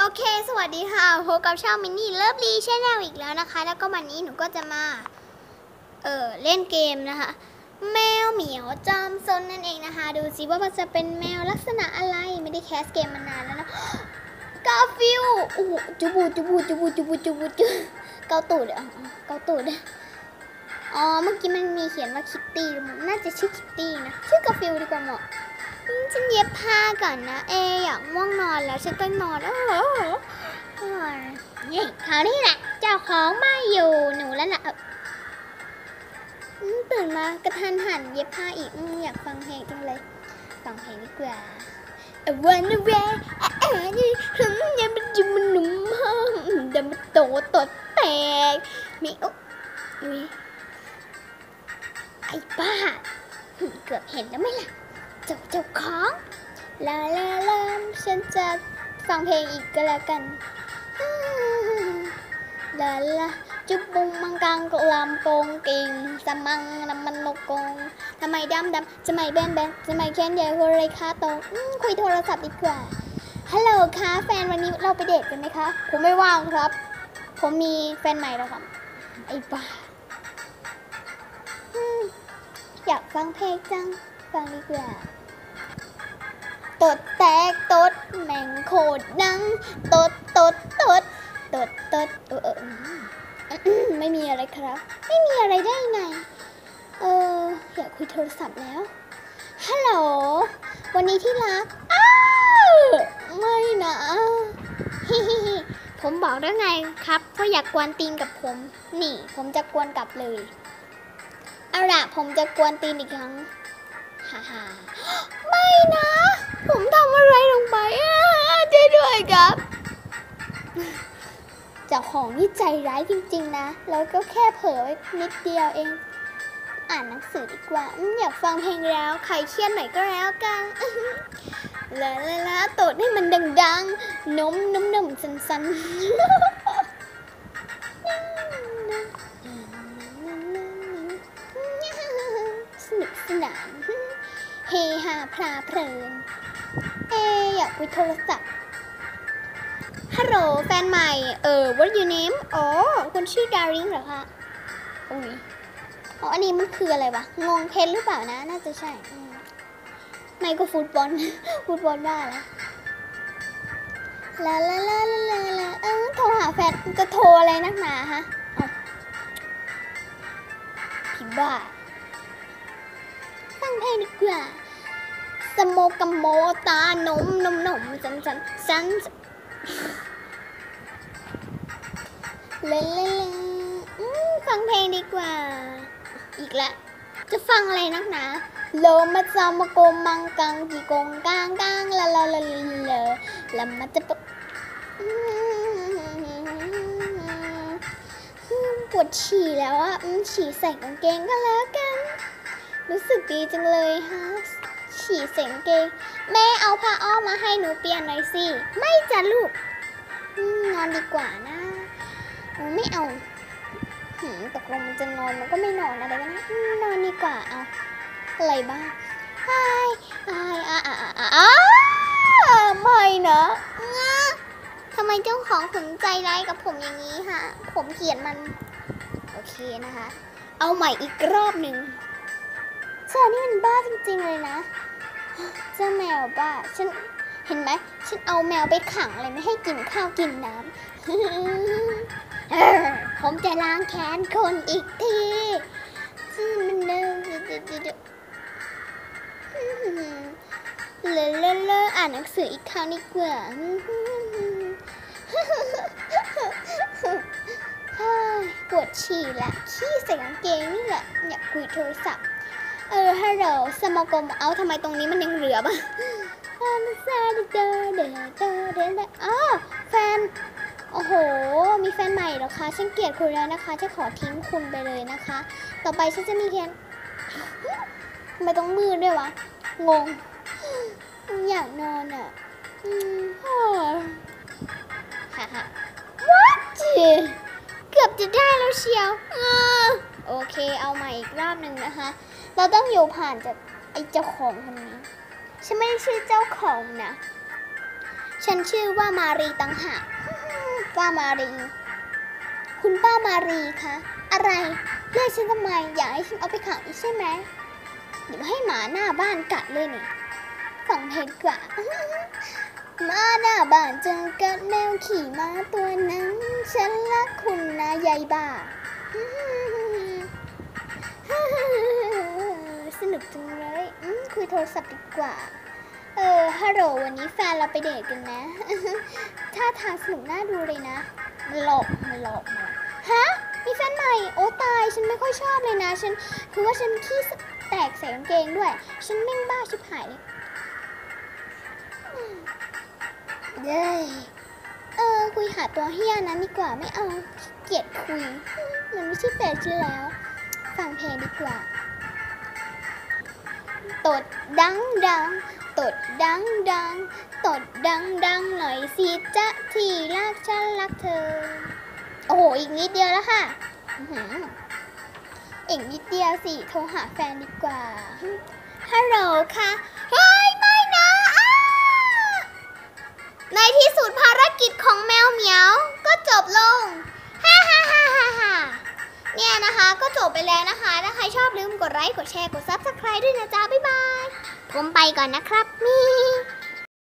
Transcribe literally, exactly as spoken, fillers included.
เคสวัสดีค่ะพบกับช่องมินนี่เลิฟลีแชนแนลอีกแล้วนะคะแล้วก็วันนี้หนูก็จะมาเออเล่นเกมนะคะแมวเหมียวจอมซนนั่นเองนะคะดูสิว่ามันจะเป็นแมวลักษณะอะไรไม่ได้แคสเกมมานานแล้วนะกาฟิลโอ้โหจุบูจุบูจุบูจุบูจุบูจุเกาตูดอ่ะเกาตูดอ๋อเมื่อกี้มันมีเขียนว่าคิตตี้น่าจะชื่อคิตตี้นะชื่อกาฟิลดีกว่าเหมาะฉันเย็บผ้าก่อนนะเออยากง่วงนอนแล้วฉันต้องนอนเออนี่คราวนี้แหละเจ้าของไม่อยู่หนูแล้วนะตื่นมากระทันหันเย็บผ้าอีกอยากฟังเพลงจังเลยฟังเพลงดีกว่า I wanna wear นี่ฉันยังมันจะมันหนุ่มห้องเดี๋ยวมันโตตดแตกมีอุ๊ยไอ้บ้าเกือบเห็นแล้วไหมล่ะเจ้าเจ้าของลาลาลาฉันจะฟังเพลงอีกก็แล้วกันลาลาจุบบุงมังกังกลำโปงกิ่งสมังน้ำมันโลกงทำไมดำดำจะไม่แบนแบนจะไม่แค้นใหญ่หัวไรคาโตคุยโทรศัพท์ดีกว่าฮัลโหลค่ะแฟนวันนี้เราไปเดทกันไหมคะผมไม่ว่างครับผมมีแฟนใหม่แล้วครับไอ้บ้าอยากฟังเพลงจังฟังดีกว่าตดแตกตดแม่งโคตรดังตดตดตดตดตดเออเออไม่มีอะไรครับไม่มีอะไรได้ไงเอออยากคุยโทรศัพท์แล้วฮัลโหลวันนี้ที่รักอ้าวไม่นะฮิฮิฮิผมบอกได้ไงครับเพราะอยากกวนตีนกับผมนี่ผมจะกวนกลับเลยเอาล่ะผมจะกวนตีนอีกครั้งฮ่าฮ่าไม่นะผมทำอะไรลงไปช่วยด้วยครับเจ้าของนี่ใจร้ายจริงๆนะแล้วก็แค่เผลอไว้นิดเดียวเองอ่านหนังสือดีกว่าอยากฟังเพลงแล้วใครเครียดหน่อยก็แล้วกันลาลาลาตดให้มันดังๆนมนมนมสันๆสนุกสนานเฮฮาพลาเพลินเออยากคุยโทรศัพท์ฮัลโหลแฟนใหม่เออ what your name อ๋อคุณชื่อดาริงเหรอคะอุ้ยอ๋ออันนี้มันคืออะไรวะงงเพนหรือเปล่านะน่าจะใช่ไม่ก็ฟุตบอลฟุตบอลว่าแล้วลาลาลาลาลาลาเออโทรหาแฟนจะโทรอะไรนักหนาฮะพี่บ้าฟังเพลงดีกว่าสโมกัมโมตานมนมนมจันจันจันเล่นเล่นฟังเพลงดีกว่าอีกแล้วจะฟังอะไรนักหนาโลมาซามโกมังกังกีกงกางกางละละละละละมาจะปวดฉี่แล้วอ่ะฉี่ใส่กางเกงก็แล้วกันรู้สึกดีจังเลยฮะฉี่ใส่กางเกงแม่เอาผ้าอ้อมมาให้หนูเปลี่ยนหน่อยสิไม่จ้ะลูกนอนดีกว่านะไม่เอาตกลงมันจะนอนมันก็ไม่นอนอะไรกันนะนอนดีกว่าเอาอะไรบ้างไอ้ไอ้อ่ะอ่ะอ่ะอ่ะไม่นะทำไมเจ้าของถึงใจร้ายกับผมอย่างนี้ฮะผมเกลียดมันโอเคนะคะเอาใหม่อีกรอบหนึ่งเจ้านี่มันบ้าจริงๆเลยนะเจ้าแมวบ้าฉันเห็นไหมฉันเอาแมวไปขังเลยไม่ให้กินข้าวกินน้ำผมจะล้างแค้นคนอีกทีเลอะเลอะเลอะอ่านหนังสืออีกครั้งดีกว่าปวดฉี่ละขี้ใส่กางเกงนี่แหละอยากคุยโทรศัพท์เออฮัลโหลสมกรมเอาทำไมตรงนี้มันยังเหลือบ้างเดอเดอเดอเดอเดออ๋อแฟนโอ้โหมีแฟนใหม่เหรอคะฉันเกลียดคุณแล้วนะคะจะขอทิ้งคุณไปเลยนะคะต่อไปฉันจะมีแค่ทำไมต้องมืดด้วยวะงงอยากนอนอ่ะฮ่าฮ่า what เกือบจะได้แล้วเชียวโอเคเอาใหม่อีกรอบหนึ่งนะคะเราต้องอยู่ผ่านจากไอ้เจ้าของคนนี้ฉันไม่ได้ชื่อเจ้าของนะฉฉันชื่อว่ามารีตังหากป้ามารี คุณป้ามารีคะอะไรเรียกฉันทำไมอยากให้ฉันเอาไปขังอีกใช่ไหมเดี๋ยวให้หมาหน้าบ้านกัดเลยนี่ฟังเพลงกว่าหมาหน้าบ้านเจอกัดแมวขี่ม้าตัวนั้นฉันรักคุณนะยายบ้าสนุกจังเลยคุยโทรศัพท์ดีกว่าเออฮัลโหลวันนี้แฟนเราไปเดทกันนะท่าทางสนุกน่าดูเลยนะมันหลอกมันหลอกมาฮะมีแฟนใหม่โอ้ตายฉันไม่ค่อยชอบเลยนะฉันคือว่าฉันขี้แตกใส่กางเกงด้วยฉันแม่งบ้าชิบหายเลยเย้เออคุยหาตัวเฮียนั้นดีกว่าไม่เอาเกลียดคุยมันไม่ใช่แฟนฉันแล้วฟังเพลงดีกว่าตดดังดังตดดังดังตดดังดังหน่อยสิจ๊ะที่รักฉันรักเธอโอ้โหอีกนิดเดียวแล้วค่ะอีกนิดเดียวสิโทรหาแฟนดีกว่าฮัลโหลค่ะเฮ้ยไม่นะในที่สุดภารกิจของแมวเหมียวก็จบลงฮ่าฮ่าฮ่าฮ่าฮ่าเนี่ยนะคะก็จบไปแล้วนะคะถ้าใครชอบลืมกดไลค์กดแชร์กดซับสไครบ์ด้วยนะจ๊ะบ๊ายบายผมไปก่อนนะครับมี